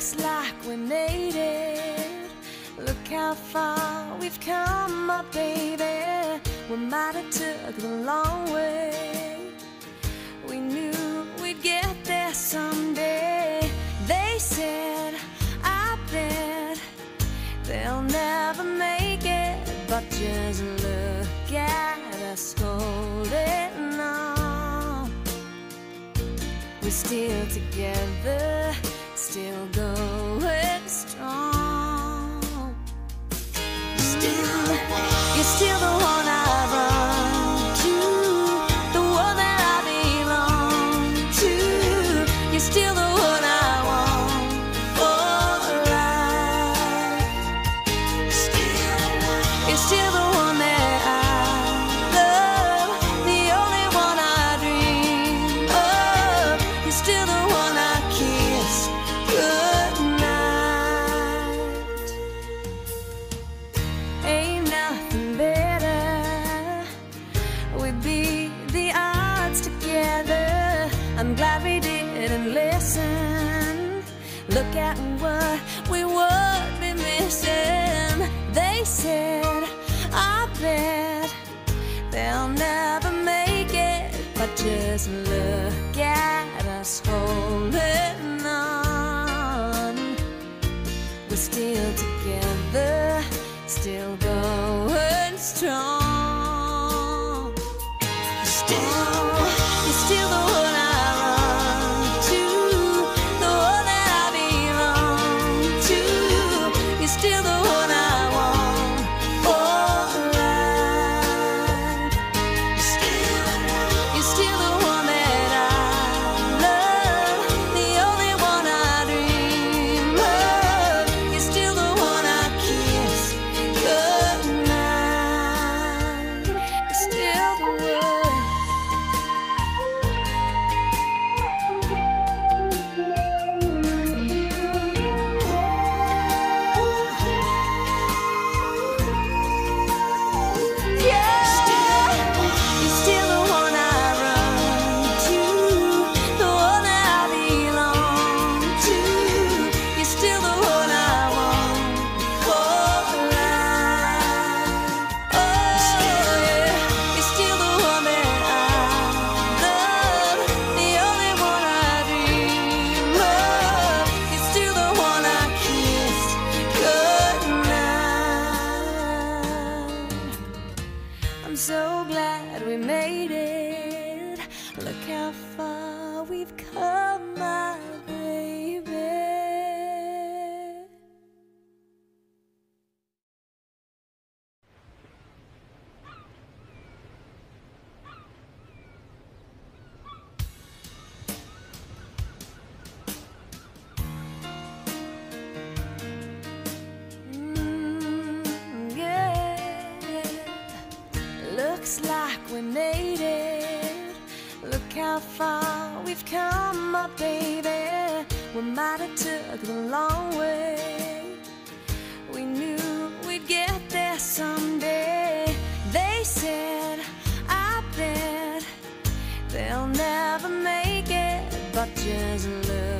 Looks like we made it. Look how far we've come, my baby. We might have took the long way. We knew we'd get there someday. They said, I bet they'll never make it, but just look at us holding on. We're still together, still going strong. You're still the one I run to, the one that I belong to. You're still the one I want for life. You're still the one that I love, the only one I dream of. You're still the one I kiss goodnight. Ain't nothing better. We beat the odds together. I'm glad we didn't listen. Look at what we would be missing. They said, I bet they'll never make it, but just look at us holding on. We're still together, still going strong. You're still the one I run to, the one that I belong to. You're still the one I want for life. You're still the one that I love, the only one I dream of. You're still the one I kiss goodnight. You're still the one. I'm so glad we made it. Look how far we've come, my baby. Looks like we made it. Look how far we've come, my baby. We might have took the long way. We knew we'd get there someday. They said, I bet they'll never make it, but just look